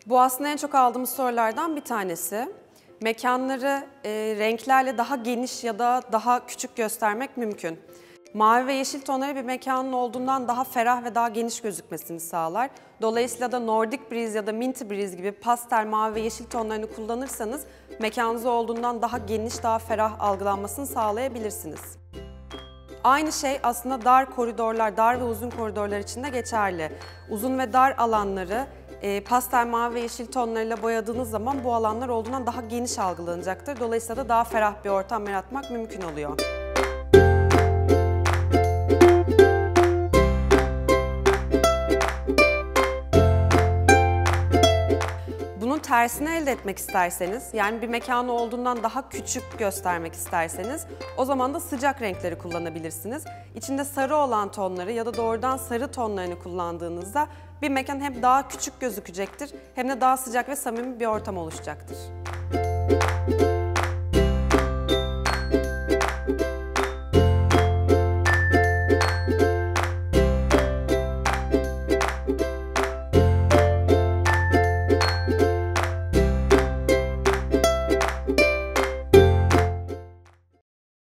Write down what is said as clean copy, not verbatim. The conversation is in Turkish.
Bu aslında en çok aldığımız sorulardan bir tanesi. Mekanları renklerle daha geniş ya da daha küçük göstermek mümkün. Mavi ve yeşil tonları bir mekanın olduğundan daha ferah ve daha geniş gözükmesini sağlar. Dolayısıyla da Nordic Breeze ya da Minty Breeze gibi pastel mavi ve yeşil tonlarını kullanırsanız mekanınız olduğundan daha geniş, daha ferah algılanmasını sağlayabilirsiniz. Aynı şey aslında dar koridorlar, dar ve uzun koridorlar için de geçerli. Uzun ve dar alanları pastel mavi ve yeşil tonlarıyla boyadığınız zaman bu alanlar olduğundan daha geniş algılanacaktır. Dolayısıyla da daha ferah bir ortam yaratmak mümkün oluyor. Bunun tersini elde etmek isterseniz, yani bir mekanı olduğundan daha küçük göstermek isterseniz, o zaman da sıcak renkleri kullanabilirsiniz. İçinde sarı olan tonları ya da doğrudan sarı tonlarını kullandığınızda bir mekan hem daha küçük gözükecektir hem de daha sıcak ve samimi bir ortam oluşacaktır.